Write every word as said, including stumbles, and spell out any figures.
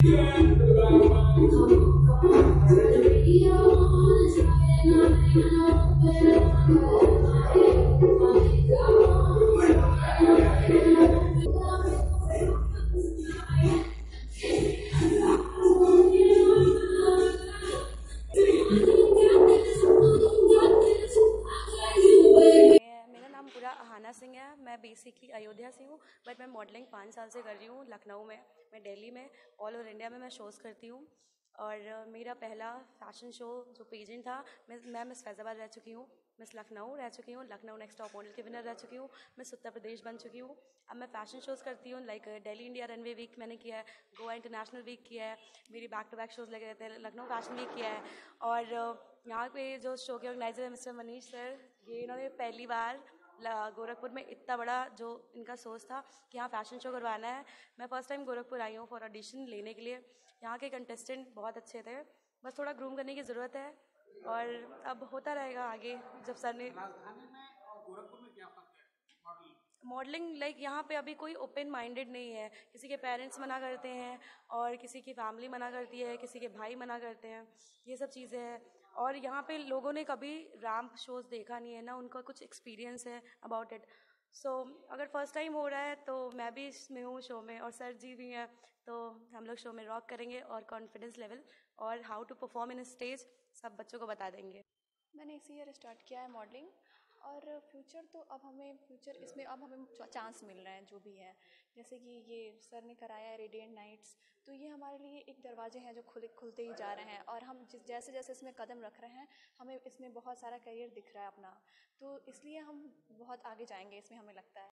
पूरा अहाना सिंह है। मैं बेसिकली अयोध्या से हूँ, बट मैं मॉडलिंग पाँच साल से कर रही हूँ लखनऊ में, मैं दिल्ली में, ऑल ओवर इंडिया में मैं शोज़ करती हूँ। और मेरा पहला फैशन शो जो पेजेंट था, मैं मैं मिस फैज़ाबाद रह चुकी हूँ, मिस लखनऊ रह चुकी हूँ, लखनऊ नेक्स्ट टॉप मॉडल की विनर रह चुकी हूँ, मिस उत्तर प्रदेश बन चुकी हूँ। अब मैं फैशन शोज़ करती हूँ, like Delhi India runway week मैंने किया है, गोवा इंटरनेशनल वीक किया है, मेरी बैक टू बैक शोज़ लगे रहते हैं, लखनऊ फैशन वीक किया है। और यहाँ पे जो शो के ऑर्गेनाइजर है मिस्टर मनीष सर, ये इन्होंने पहली बार गोरखपुर में इतना बड़ा जो इनका सोच था कि यहाँ फैशन शो करवाना है। मैं फर्स्ट टाइम गोरखपुर आई हूँ फॉर ऑडिशन लेने के लिए। यहाँ के कंटेस्टेंट बहुत अच्छे थे, बस थोड़ा ग्रूम करने की ज़रूरत है, और अब होता रहेगा आगे जब सर ने। राजधानी में और गोरखपुर में क्या फर्क है? मॉडलिंग लाइक यहाँ पे अभी कोई ओपन माइंडेड नहीं है, किसी के पेरेंट्स मना करते हैं और किसी की फैमिली मना करती है, किसी के भाई मना करते हैं, ये सब चीज़ें हैं। और यहाँ पे लोगों ने कभी रैंप शोज़ देखा नहीं है ना, उनका कुछ एक्सपीरियंस है अबाउट इट। सो अगर फर्स्ट टाइम हो रहा है तो मैं भी इसमें हूँ शो में, और सर जी भी हैं, तो हम लोग शो में रॉक करेंगे और कॉन्फिडेंस लेवल और how to perform in stage सब बच्चों को बता देंगे। मैंने इसी ईयर स्टार्ट किया है मॉडलिंग, और फ्यूचर तो अब हमें फ्यूचर इसमें अब हमें चांस मिल रहे हैं जो भी है, जैसे कि ये सर ने कराया है रेडिएंट नाइट्स, तो ये हमारे लिए एक दरवाजे हैं जो खुले खुलते ही जा रहे हैं, और हम जिस जैसे जैसे इसमें कदम रख रहे हैं हमें इसमें बहुत सारा करियर दिख रहा है अपना, तो इसलिए हम बहुत आगे जाएंगे इसमें हमें लगता है।